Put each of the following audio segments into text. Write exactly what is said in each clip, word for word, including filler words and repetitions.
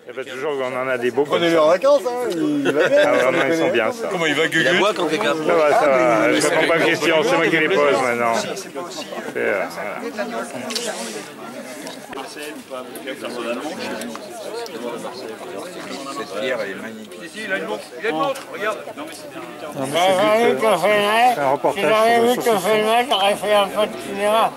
Et bah, toujours on en a des beaux. Prenez-les en vacances, hein. Il va bien. Ah vraiment ils sont bien ça. Comment il va gueuler? La boîte quand quelqu'un. Ça va, ça va. Je réponds pas aux questions, c'est moi qui les pose maintenant. C'est, euh, voilà. Cette bière elle est magnifique. Il a une montre, il a une montre, regarde. J'aurais vu qu'on fait le match, si j'aurais vu qu'on fait le match, j'aurais fait un peu de cinéma.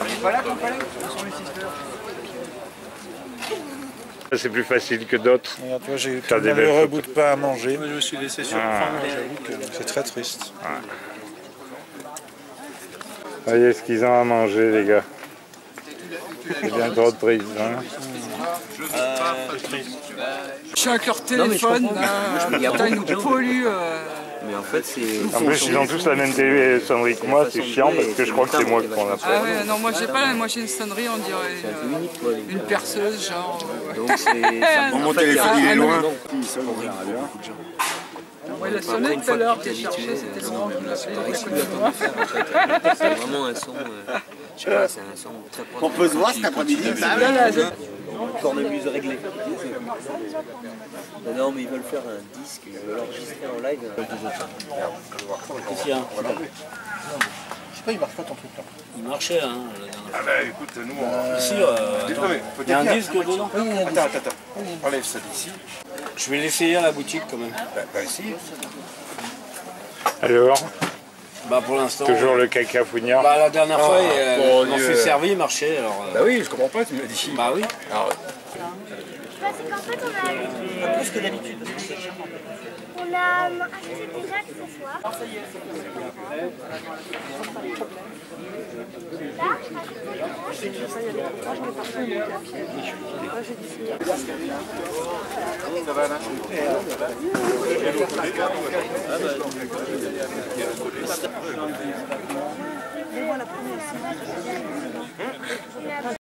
C'est plus facile que d'autres. Regarde, toi, j'ai eu Faire un des belles malheureux photos. bout de pain à manger. Moi je me suis laissé sur Ah. J'avoue que c'est très triste. Voyez ce qu'ils ont à manger les gars. C'est bien trop triste. Hein. Je suis avec leur téléphone, là, ils nous polluent. Euh... Mais en fait, c'est. En plus ils ont tous la même télé sonnerie que moi, c'est chiant parce que je crois que c'est moi qui prends la Ah place. ouais, non, moi j'ai pas, moi j'ai une sonnerie, on dirait euh, une perceuse, genre. Donc c'est. Mon téléphone il est loin. Ouais, la sonné tout à l'heure, j'ai cherché, c'était loin. C'est vraiment un son. euh, Je sais pas, c'est un son très proche. On peut se voir cet après-midi. Cornemuse réglée. Non, mais ils veulent faire un disque, ils veulent enregistrer en live. Qu'est-ce qu'il y a? Je sais pas, il marche pas ton truc là. Il marchait, hein, la dernière Ah bah écoute, nous on. fois. Ici, euh, attends, il y a un disque dedans. Attends, attends, attends. Enlève ça d'ici. Je vais l'essayer à la boutique quand même. Bah, bah si. Alors, Bah pour l'instant. toujours le caca fouignard. Bah la dernière fois, euh, bon on m'en Dieu. fait servi, il marchait. Alors, euh, Bah oui, je comprends pas, tu me l'as dit. bah oui. Alors, Parce qu'en fait, on a... Plus que d'habitude. On a acheté des accessoires. Là, Ça va, là.